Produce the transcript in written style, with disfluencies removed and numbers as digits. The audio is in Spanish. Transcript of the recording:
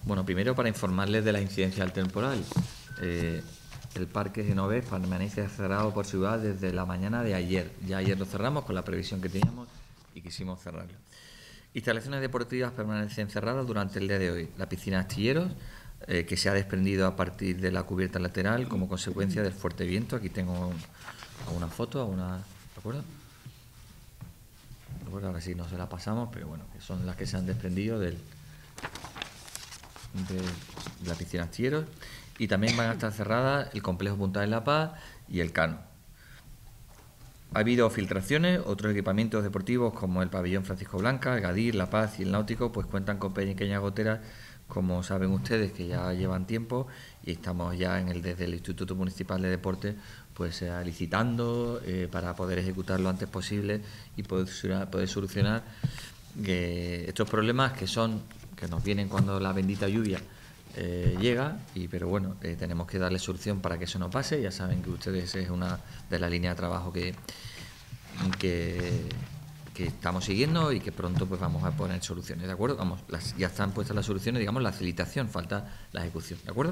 Bueno, primero para informarles de la incidencia del temporal. El Parque Genovés permanece cerrado por ciudad desde la mañana de ayer. Ya ayer lo cerramos con la previsión que teníamos y quisimos cerrarlo. Instalaciones deportivas permanecen cerradas durante el día de hoy. La piscina Astilleros, que se ha desprendido a partir de la cubierta lateral como consecuencia del fuerte viento. Aquí tengo una foto, ¿de acuerdo? Ahora sí no se la pasamos, pero bueno, que son las que se han desprendido de la piscina Astilleros. Y también van a estar cerradas el complejo Punta de la Paz y el Cano. Ha habido filtraciones, otros equipamientos deportivos como el pabellón Francisco Blanca, el Gadir, La Paz y el Náutico pues cuentan con pequeñas goteras, como saben ustedes, que ya llevan tiempo, y estamos ya desde el Instituto Municipal de Deportes pues licitando para poder ejecutar lo antes posible y poder solucionar estos problemas que nos vienen cuando la bendita lluvia llega, pero bueno, tenemos que darle solución para que eso no pase. Ya saben que ustedes es una de las líneas de trabajo que estamos siguiendo y que pronto pues vamos a poner soluciones, ¿de acuerdo? Ya están puestas las soluciones, digamos, la licitación, falta la ejecución, ¿de acuerdo?